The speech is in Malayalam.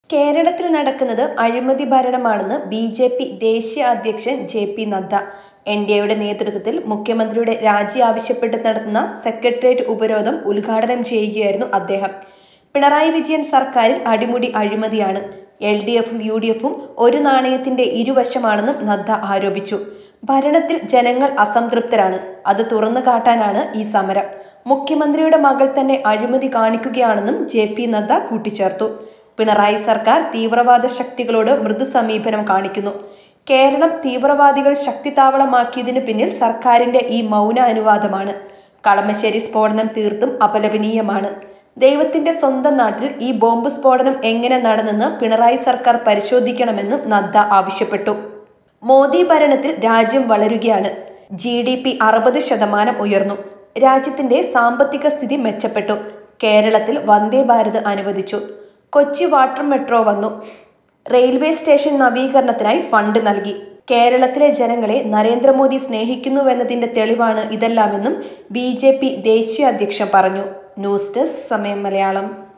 കേരളത്തിൽ നടക്കുന്നത് അഴിമതി ഭരണമാണെന്ന് ബി.ജെ.പി. ദേശീയ അധ്യക്ഷൻ ജെ.പി. നദ്ദ. എൻ.ഡി.എയുടെ നേതൃത്വത്തിൽ മുഖ്യമന്ത്രിയുടെ രാജി ആവശ്യപ്പെട്ട് നടത്തുന്ന സെക്രട്ടേറിയറ്റ് ഉപരോധം ഉദ്ഘാടനം ചെയ്യുകയായിരുന്നു അദ്ദേഹം. പിണറായി വിജയൻ സർക്കാരിൽ അടിമുടി അഴിമതിയാണ്. എൽ.ഡി.എഫും യു.ഡി.എഫും ഒരു നാണയത്തിന്റെ ഇരുവശമാണെന്നും നദ്ദ ആരോപിച്ചു. ഭരണത്തിൽ ജനങ്ങൾ അസംതൃപ്തരാണ്. അത് തുറന്നു കാട്ടാനാണ് ഈ സമരം. മുഖ്യമന്ത്രിയുടെ മകൾ തന്നെ അഴിമതി കാണിക്കുകയാണെന്നും ജെ.പി. നദ്ദ കൂട്ടിച്ചേർത്തു. പിണറായി സർക്കാർ തീവ്രവാദ ശക്തികളോട് മൃദു സമീപനം കാണിക്കുന്നു. കേരളം തീവ്രവാദികൾ ശക്തിതാവളമാക്കിയതിനു പിന്നിൽ സർക്കാരിന്റെ ഈ മൗന അനുവാദമാണ്. കളമശ്ശേരി സ്ഫോടനം തീർത്തും അപലപനീയമാണ്. ദൈവത്തിന്റെ സ്വന്തം നാട്ടിൽ ഈ ബോംബ് സ്ഫോടനം എങ്ങനെ നടന്നെന്ന് പിണറായി സർക്കാർ പരിശോധിക്കണമെന്നും നദ്ദ ആവശ്യപ്പെട്ടു. മോദി ഭരണത്തിൽ രാജ്യം വളരുകയാണ്. GDP 60% ഉയർന്നു. രാജ്യത്തിന്റെ സാമ്പത്തിക സ്ഥിതി മെച്ചപ്പെട്ടു. കേരളത്തിൽ വന്ദേ ഭാരത് അനുവദിച്ചു. കൊച്ചി വാട്ടർ മെട്രോ വന്നു. റെയിൽവേ സ്റ്റേഷൻ നവീകരണത്തിനായി ഫണ്ട് നൽകി. കേരളത്തിലെ ജനങ്ങളെ നരേന്ദ്രമോദി സ്നേഹിക്കുന്നുവെന്നതിന്റെ തെളിവാണ് ഇതെല്ലാമെന്നും ബി.ജെ.പി. ദേശീയ അധ്യക്ഷൻ പറഞ്ഞു. ന്യൂസ് ഡെസ്ക് സമയം മലയാളം.